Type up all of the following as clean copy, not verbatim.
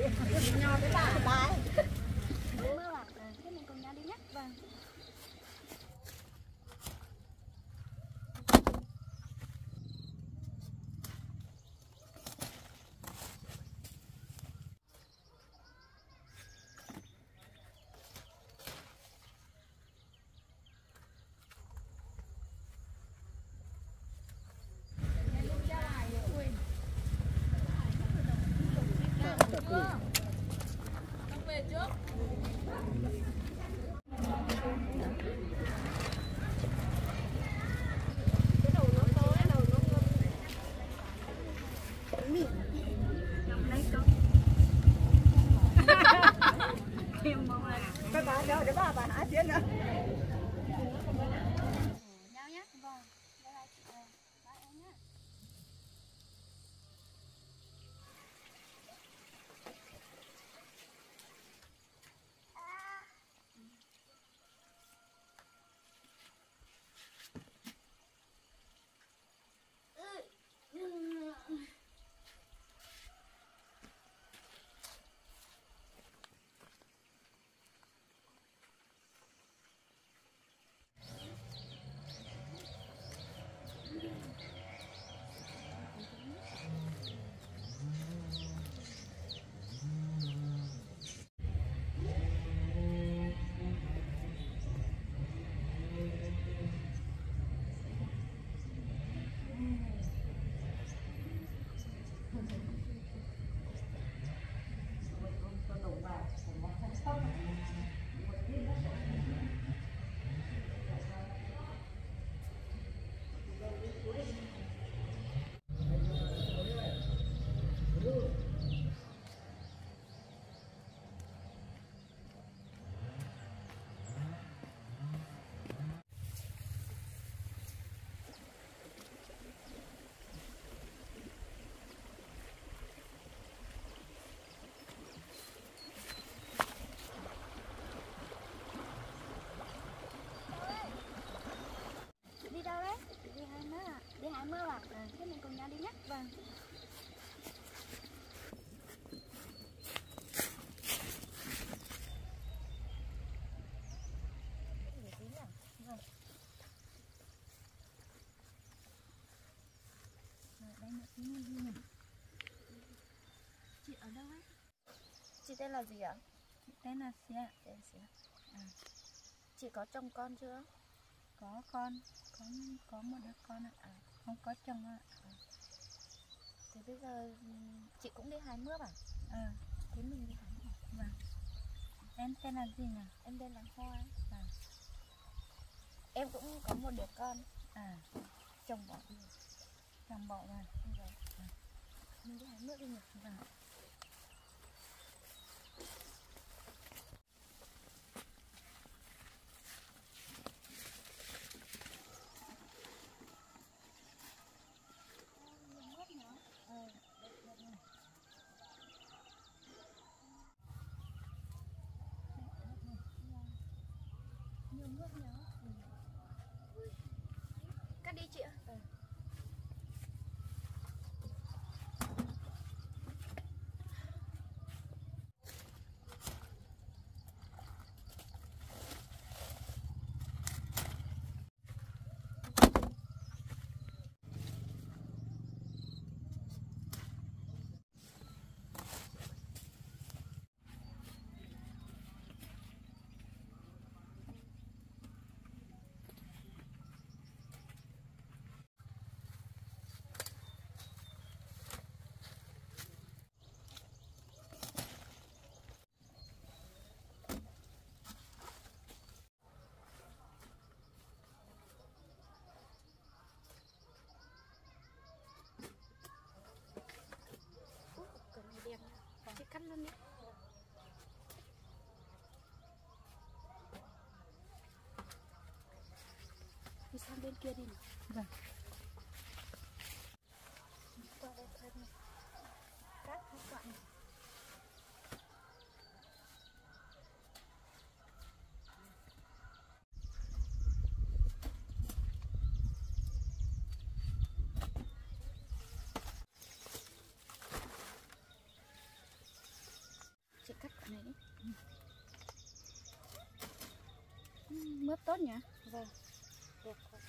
Nho với bà. Mưa à? Thế mình cùng nhau đi nhé. Vâng. Để bà hả chứ nữa. Nhau nhé. Vâng. Bye bye chị. Bye em nhé. Đi hái mưa à? Thế mình cùng nhau đi nhé. Vâng. Chị ở đâu ấy? Chị tên là gì ạ? Chị tên là Xia. Chị có chồng con chưa? Có con, có một đứa con ạ. Không có chồng ạ. Thế bây giờ chị cũng đi hái mướp à? Thế mình đi hái hả? Vâng. Em tên là gì nhỉ? Em tên là Hoa. Em cũng có một đứa con. Chồng bỏ đi. Chồng bỏ rồi. Mình đi hái mướp đi nhỉ? Vâng. Cắt đi chị ạ. Chị cắt luôn nhé. Đi sang bên kia đi nào. Vâng. Qua đây thân này. Cắt các bạn này. chị cắt quả này đi. Mướp tốt nhỉ? Vâng, đẹp quá.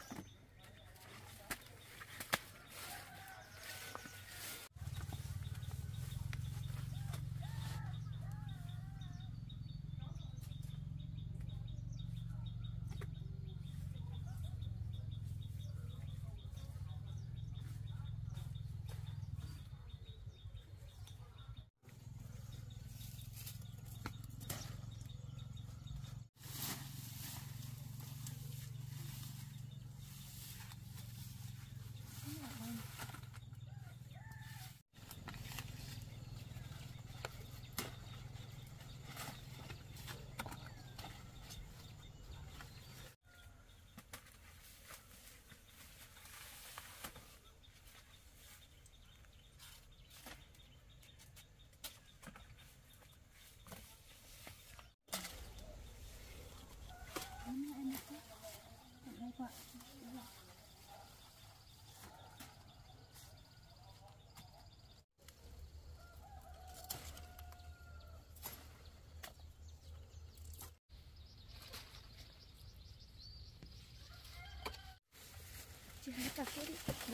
Chị hãy cà phê đi. Được.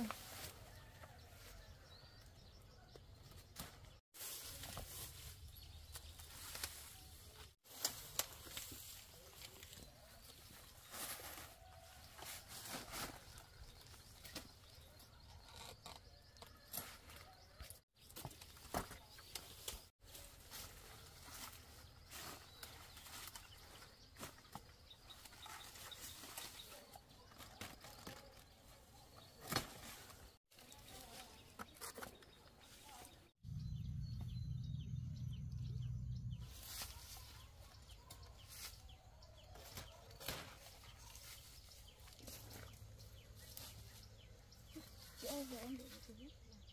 Chị ơi, về em để chị biết.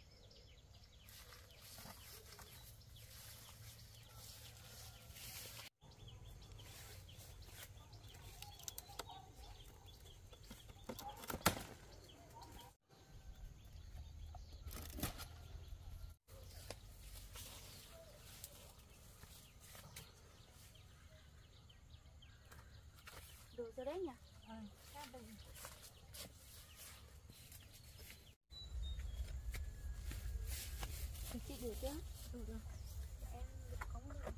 Đồ ra đấy nhỉ? Chị để chưa? Được rồi. Em được có một lượng.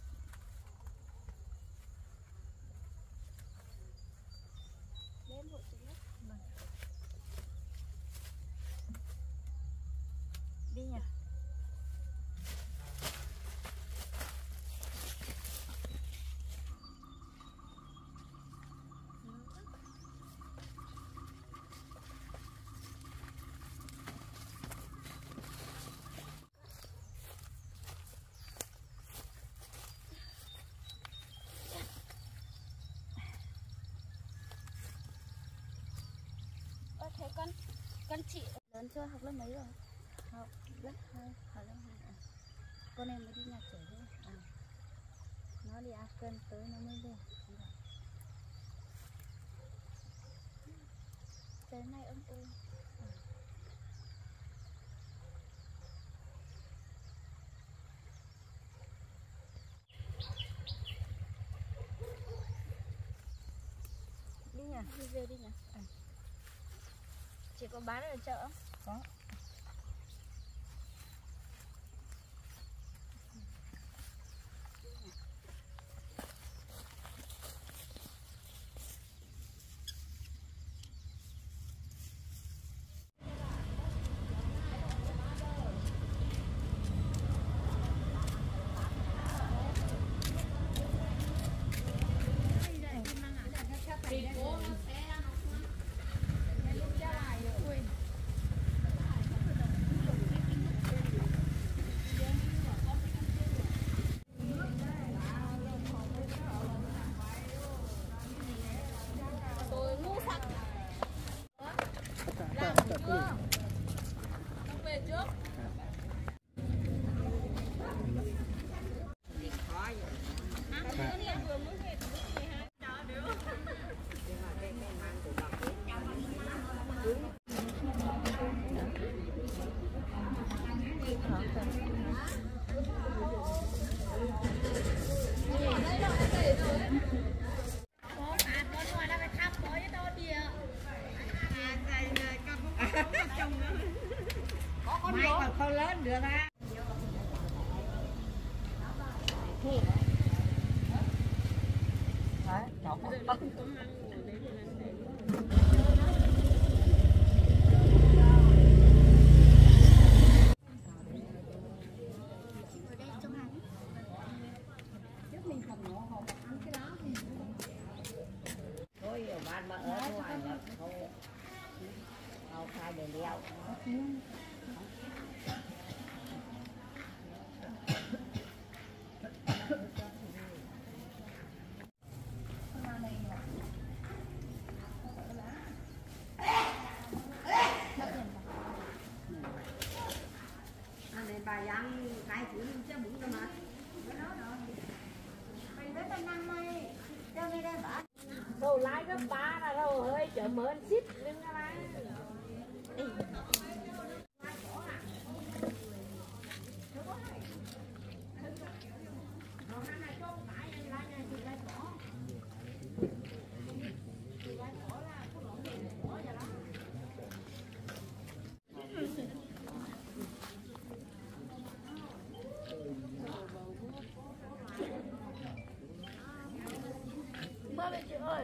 Đến hộ chị nhé. Đi nhỉ? Thế con chị lớn chưa, học lớp mấy rồi? Học lớp 2, học lớp 2. Con em mới đi nhà trẻ thôi. Nó đi ăn cơm tới nó mới về. Trời nay âm u. Đi nhỉ? Đi về đi nhỉ? Chị có bán ở chợ không? Có. Thế đấy, cháu thôi ở bạn mà ở ngoài là không khai để đeo. Bà ăn cái thứ chứ bún đâu mà. Mình với bên năm này, cho đi đây bà. Đâu lái gấp 3 là đâu hơi chở mớn ship lên ra lái. mơ về chị ơi.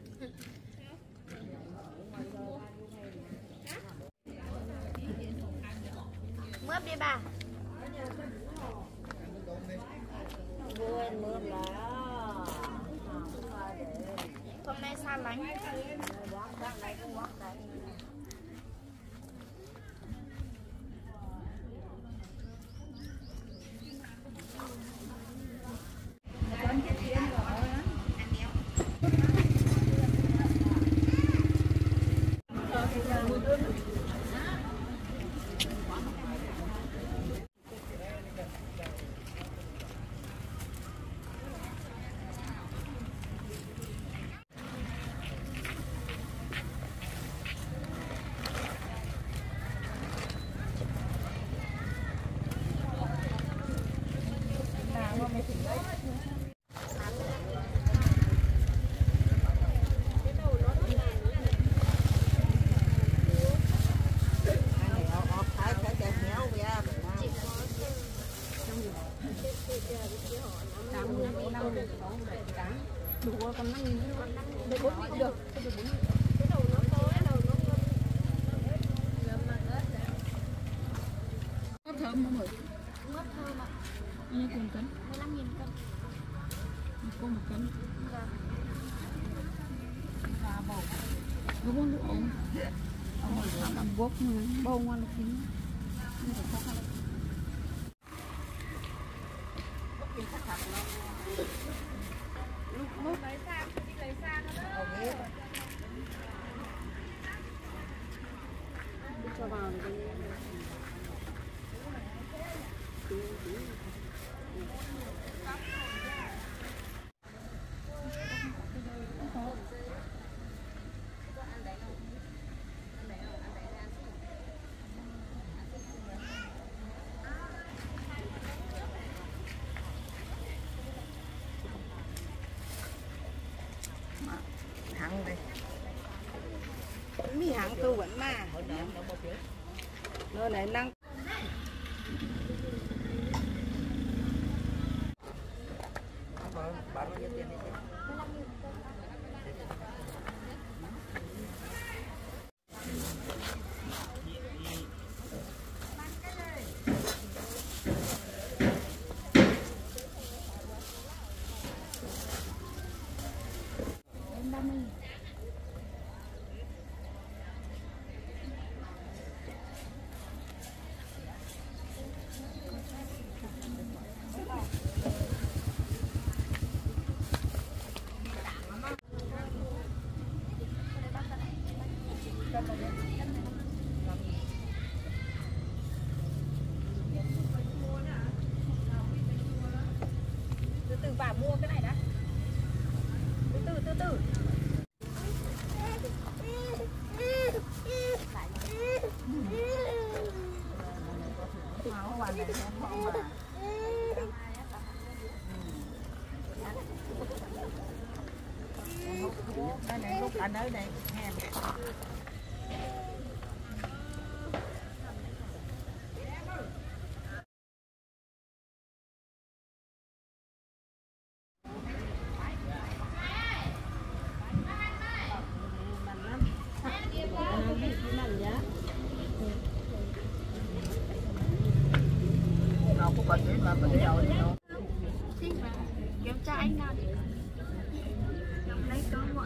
Mướp đi bà. Quên mướm là Hôm nay xa lánh. Đủ còn 5.000 được 4.000 được. Mướp thơm không rồi? Mướp thơm ạ. Như cùng cân? 15.000 cân. Cô 1 cân. Vâng. và bầu Đúng không? Ổn. Ông làm bốc mà bầu ngon được kính. lúc lấy sang đi lấy sang đó Cho vào này đây. thằng đây Mi hàng tôi vẫn mà. Nó này năng. bán bao nhiêu tiền đấy? Từ từ bà mua cái này đã. Từ từ. Máu hoàn này không mà đây này lúc anh ở đây em mà bự rồi nó Kéo cho anh nào đi. Trong lấy có mọi.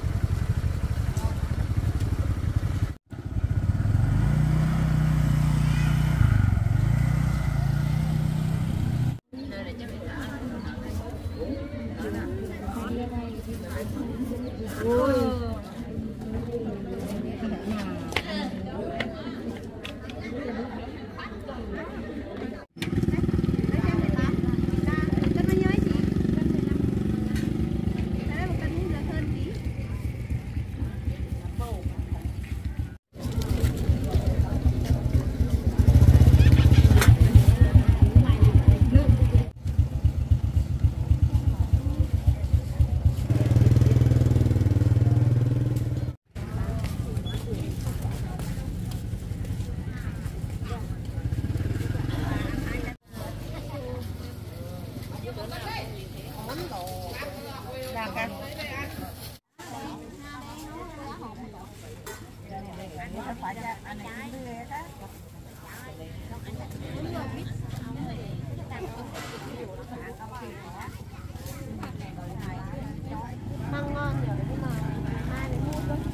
Măng ngon rồi nhưng mà mai mình mua thôi.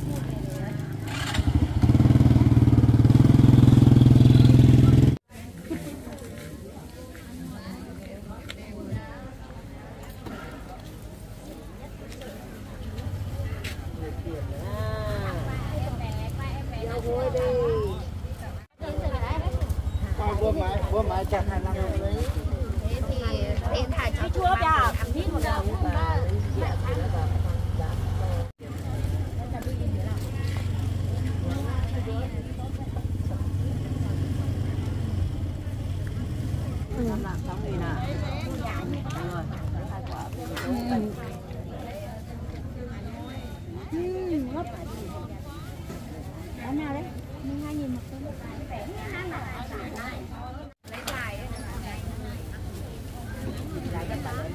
bữa mai chặt 25 đấy. Thế thì em thả cho chua vào ăn thịt một đầu mà làm xong gì nào? ngốc. Đó nào đấy? 12.000 một cân. Lấy dài đấy. Dài rất là lớn.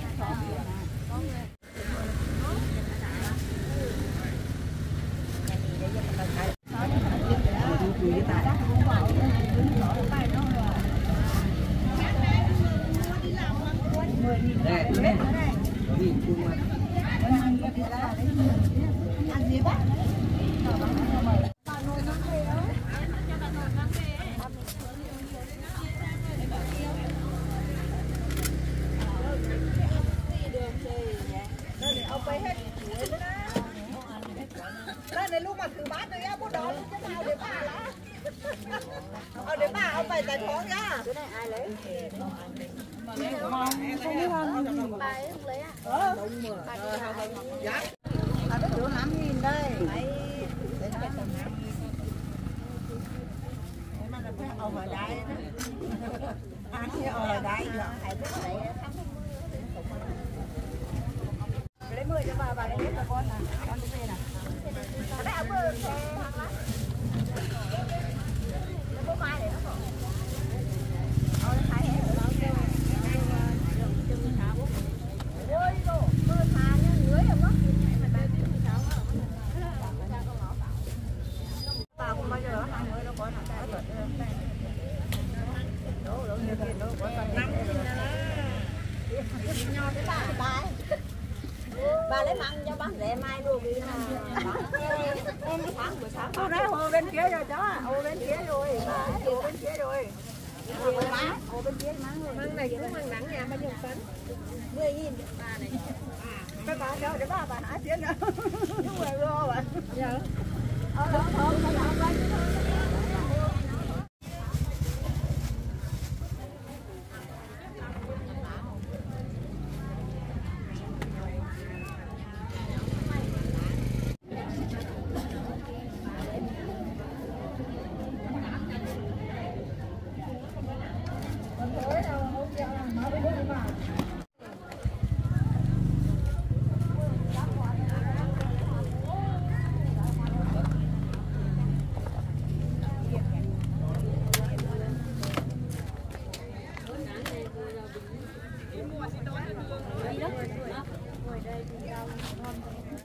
Lên lúc mà thử bát rồi á, bố đó lúc cái nào để bà lá. Để bà ông phải giải thoát nhá. Cái này ai lấy? Không biết không? Bà ấy không lấy à? Dạ. Nó được 5.000 đây. Mà nó phải ở đây đó. Ăn ở đây là phải biết lấy. Lấy 10 cho bà lấy hết cho con nè. Con đi về nè. Cái này bơ xe hàng lắm. Nó có mai để nó còn. Nó thấy hết rồi đó. Ôi đồ, mưa thà nhá, dưới không đó. Bà không bao giờ hàng mới nó có nào cái rồi. Đổ nhiều tiền đâu có tầm 5 nho cái bà bà lấy măng cho bán rẻ mai luôn đi em sáng buổi sáng cô đấy hồ bên kia rồi đó hồ bên kia rồi hồ bên kia rồi hồ bên kia măng này cũng măng nắng nha bao nhiêu cân 10.000 bà này cái bà cho để bà hả tiền nữa đúng rồi rồi bạn dạ đó thôi bà làm lên ngồi đây thì rau ngon.